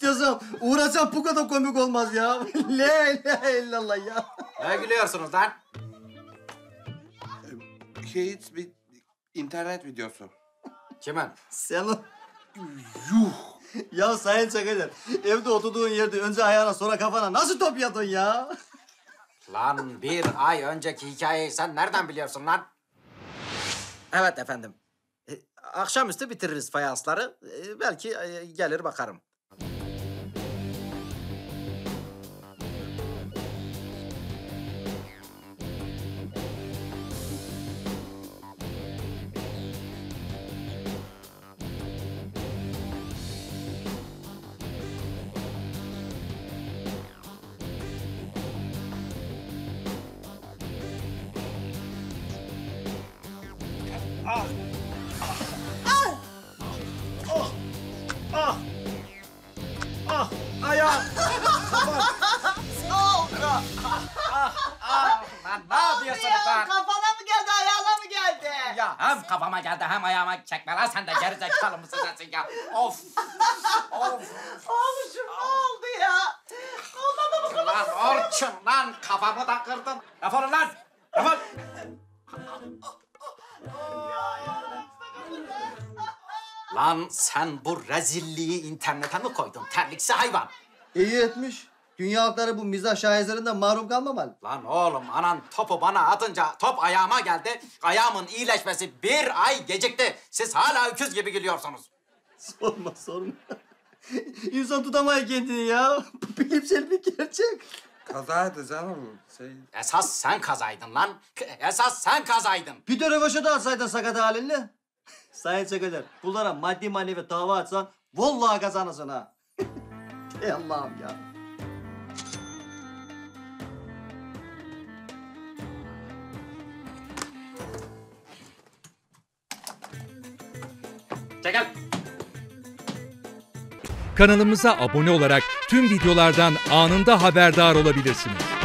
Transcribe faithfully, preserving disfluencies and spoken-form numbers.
İstiyorsam uğraşsam bu kadar komik olmaz ya. La ilahe illallah ya. Ne gülüyorsunuz lan? Hiç bir internet videosu. Kimin? Sen o... Yuh. Ya Sayın Çakıcı, evde oturduğun yerde önce ayağına sonra kafana nasıl top yatın ya? Lan bir ay önceki hikayeyi sen nereden biliyorsun lan? Evet efendim. E, akşamüstü bitiririz fayansları. E, belki e, gelir bakarım. Ayağım! Lan ne yapıyorsunuz lan? Kafana mı geldi, ayağına mı geldi? Ya hem kafama geldi hem ayağıma çekme lan sen de gerizekalı mısın nesin ya? Of! Of! Oğluşum ne oldu ya? Kafana mı Lan Orçun lan kafamı da kırdın. Defolun lan! Defol! Lan sen bu rezilliği internete mi koydun terliksi hayvan? İyi etmiş. Dünya halkları bu mizah şaheserinden mahrum kalmamalı. Lan oğlum anan topu bana atınca top ayağıma geldi. Ayağımın iyileşmesi bir ay gecikti. Siz hala öküz gibi gülüyorsunuz. Sorma sorma. İnsan tutamıyor kendini ya. Bu bilimsel bir gerçek. Kazaydı canım. Şey... Esas sen kazaydın lan. Esas sen kazaydın. Bir de rövaşa da atsaydın sakat halinle. Sayın Çakıcı, bunlara maddi manevi dava atsan vallahi kazanırsın ha. Ey Allah'ım ya. Çekil. Kanalımıza abone olarak tüm videolardan anında haberdar olabilirsiniz.